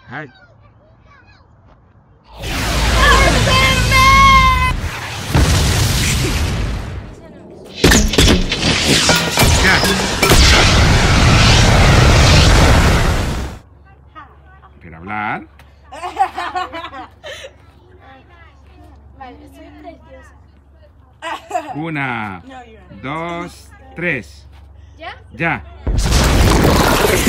Ay. Ya. ¿Quiere hablar? Vale, estoy preciosa. 1, 2, 3. ¿Ya? Ya.